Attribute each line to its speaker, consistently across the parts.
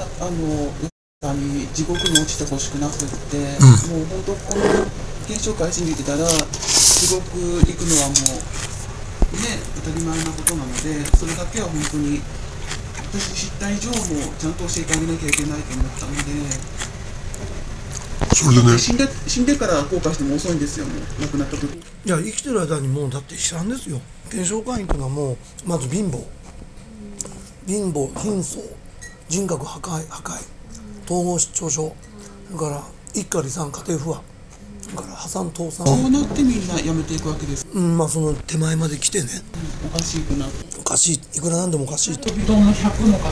Speaker 1: 地獄に落ちてほしくなくって、もう本当この検証会信じてたら地獄行くのはもうね当たり前なことなので、それだけは本当に私知った以上もちゃんと教えてあげなきゃいけないと思ったので。
Speaker 2: それでね、
Speaker 1: 死んでから後悔しても遅いんですよ、もう亡くなった時。
Speaker 3: いや生きてる間にもうだって悲惨ですよ。検証会員というのはもうまず貧乏、貧相、人格破壊、統合失調症、それから一家離散、家庭不和、それから破産倒産。
Speaker 1: そうなってみんな辞めていくわけです。
Speaker 3: まあその手前まで来てね、
Speaker 1: おかしいくな、
Speaker 3: おかしい、いくらなんでもおかしいと。
Speaker 1: 飛び道の100の方、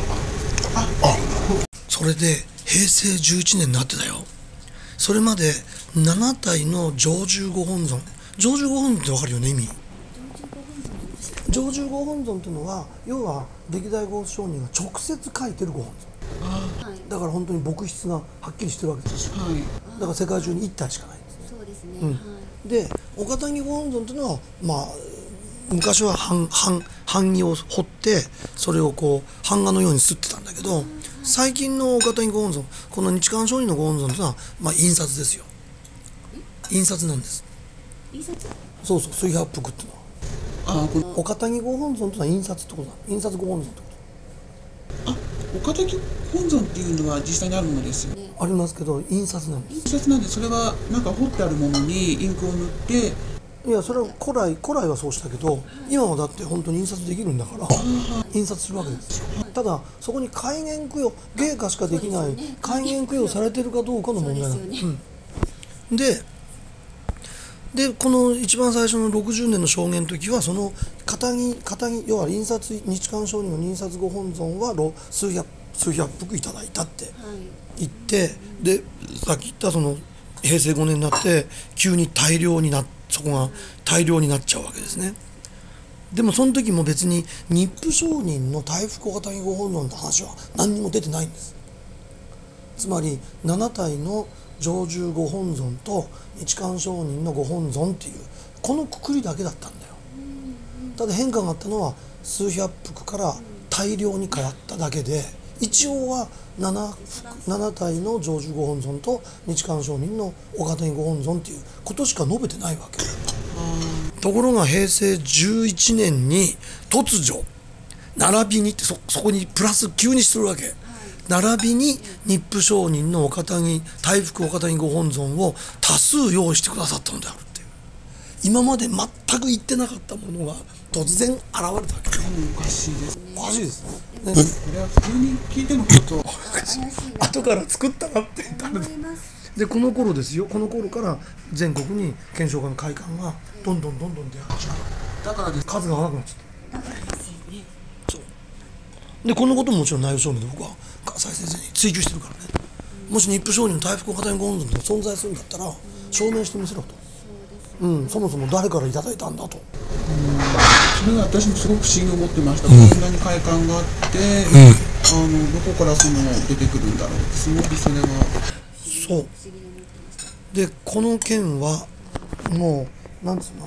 Speaker 3: それで平成11年になってたよ。それまで7体の上重ご本尊、上重ご本尊って分かるよね、意味。上重ご本尊っていうのは要は歴代ご上人が直接書いてるご本尊だから本当に牧質がはっきりしてるわけですよ、だから世界中に1体しかないんですね。
Speaker 4: そうですね、
Speaker 3: で岡谷ご本尊っていうのはまあ昔は版木を彫ってそれをこう版画のように刷ってたんだけど、最近の岡谷ご本尊、この日韓上人のご本尊というのはまあ印刷ですよ。印刷なんです。
Speaker 4: 印刷？
Speaker 3: そうそう、水白服っていうのは。岡谷ご本尊というのは印刷ってことだ。印刷ご本尊ってこ
Speaker 1: と。岡谷本尊っていうのは実際にあるものですよ。
Speaker 3: ありますけど印刷なんです。
Speaker 1: 印刷なんで、それはなんか彫ってあるものにインクを塗って。
Speaker 3: いや、それは古来はそうしたけど、今はだって本当に印刷できるんだから印刷するわけですよ。ただそこに戒厳供養、芸家しかできない戒厳供養されてるかどうかの問題なんです。でこの一番最初の60年の証言の時はその肩に要は印刷、日韓上人の印刷ご本尊は数百幅いただいたって言って、でさっき言ったその平成5年になって急にそこが大量になっちゃうわけですね。でもその時も別に日普上人の大福岡谷ご本尊の話は何にも出てないんです。つまり7体の上重ご本尊と日韓上人のご本尊っていうこのくくりだけだったんだよ。ただ変化があったのは数百幅から大量に変わっただけで、一応は7体の上重ご本尊と日韓上人の岡谷ご本尊っていうことしか述べてないわけ。ところが平成11年に突如並びにって そこにプラス急にするわけ。並びに日普上人の大福岡谷ご本尊を多数用意してくださったのであるっていう、今まで全く言ってなかったものが突然現れたわけ。
Speaker 1: おかしいです。
Speaker 3: おかしいですね。
Speaker 1: これは普通に聞いてもちょっと
Speaker 3: 後から作ったなってでこの頃ですよ、この頃から全国に検証会の会館がどんどん出始めた。だからです、数がなくなっちゃった。そうでこのことももちろん内容証明で僕は笠井先生に追求してるからね。もし日普上人の大福岡谷ご本尊が存在するんだったら証明してみせろと。そもそも誰からいただいたんだと。
Speaker 1: それは私もすごく不思議に思ってました。こんなに会館があって、どこからその出てくるんだろうって、すごくそれは。
Speaker 3: そうでこの件はもうなんつうの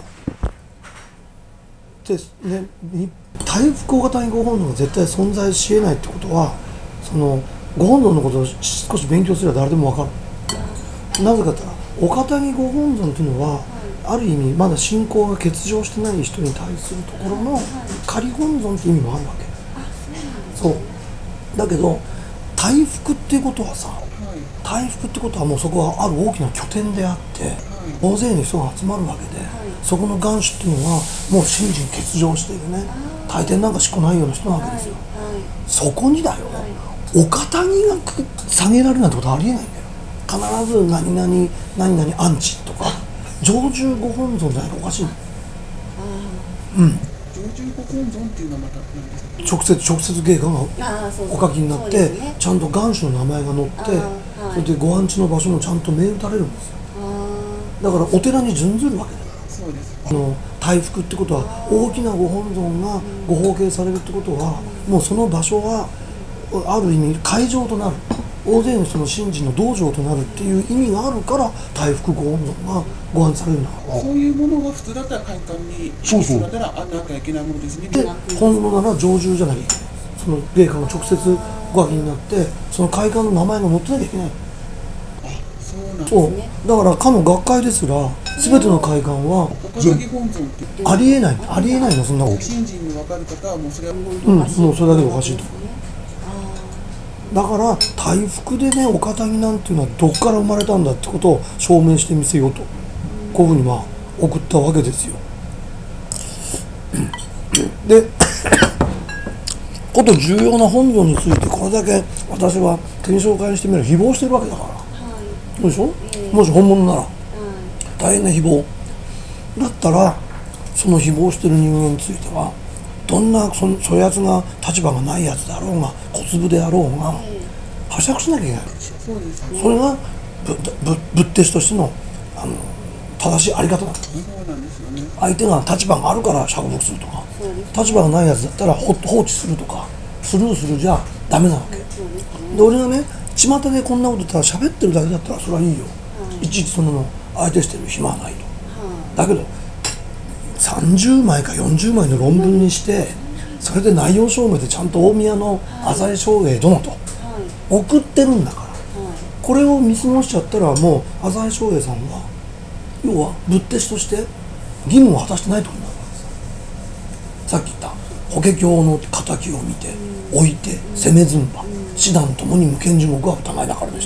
Speaker 3: ですね、大福岡谷ご本尊が絶対存在し得ないってことは、そのご本尊のことを少し勉強すれば誰でも分かる。なぜかというと岡谷ご本尊というのはある意味まだ信仰が欠如してない人に対するところの仮本尊って意味もあるわけ。そうだけど大福っていうことはさ、大福ってことはもうそこはある大きな拠点であって、大勢の人が集まるわけで、そこの元首っていうのはもう信心欠如しているね、大抵なんかしこないような人なわけですよ。そこにだよ、岡谷が下げられるなんてことはありえないんだよ。必ず何々アンチとか上重ご本尊じゃないとおかしい。
Speaker 1: 上重ご本尊っていうのはまた何ですか？
Speaker 3: 直接芸家がお書きになって、ちゃんと元首の名前が載って、それでご安置の場所もちゃんと銘打たれるんですよ。だからお寺に準ずるわけだから。
Speaker 1: そうです。
Speaker 3: 大福ってことは大きなご本尊がご奉献されるってことは、もうその場所はある意味会場となる、大勢の人の信心の道場となるっていう意味があるから大福ご本尊がご安置されるんだから。
Speaker 1: そういうものが普通だったら会館に必須だったらあんなきゃいけないものですね。
Speaker 3: で本物なら上重じゃなきゃいけない。その芸家が直接お書きになってその会館の名前が載ってなきゃいけない。
Speaker 1: そうなんです
Speaker 3: そう
Speaker 1: ね。
Speaker 3: だからかの学会ですら全ての会館は
Speaker 1: 岡崎本尊って
Speaker 3: ありえないのそんなこと。
Speaker 1: 信心の分かる方はもうそれは
Speaker 3: もうそれだけでおかしいと。だから大福でねお堅木なんていうのはどっから生まれたんだってことを証明してみせようとこういうふうに送ったわけですよ。でこと重要な本尊についてこれだけ私は検証会にしてみれば誹謗してるわけだから、そうでしょ、もし本物なら、大変な誹謗だったらその誹謗してる人間についてはどんなそやつが立場がないやつであろうが小粒であろうが拝借しなきゃいけない。
Speaker 1: そうですね。
Speaker 3: それが仏弟子としての正しいあり方だ。
Speaker 1: そうなんですよね。
Speaker 3: 相手が立場があるから釈伏するとか立場がないやつだったら放置するとかスルーするじゃダメなわけで、俺がね巷でこんなこと言ったら喋ってるだけだったらそれはいいよ、いちいちそんなの相手してる暇はないと、だけど30枚か40枚の論文にしてそれで内容証明でちゃんと大宮の浅井翔英殿と送ってるんだから、これを見過ごしちゃったらもう浅井翔英さんは要は仏弟子として義務を果たしてないってことになるわけです。さっき言った法華経の敵を見て置いて攻めずんば師団ともに無間地獄は疑いなかれでした、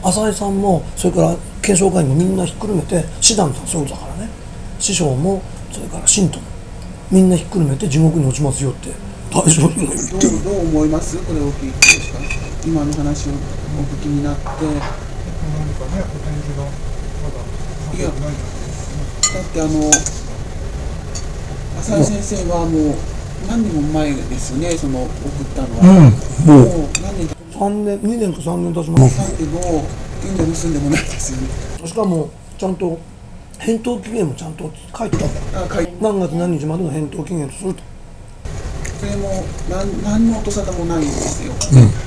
Speaker 3: 浅井さんもそれから検証会員もみんなひっくるめて師団さんそういうことだからね、師匠もそれから信徒もみんなひっくるめて地獄に落ちますよって大将人が言ってる。
Speaker 1: どう思います？これを聞いてですか？今の話をお聞きになって。いや、だって浅井先生はもう何年も前ですよね、その送ったのは。もう何年か
Speaker 3: 2年か3年経ちます。
Speaker 1: だけど現在結んでもないですよね。
Speaker 3: しかもちゃんと返答期限もちゃんと書いてた。何月何日までの返答期限とすると。
Speaker 1: それも何の音沙汰もないんですよ。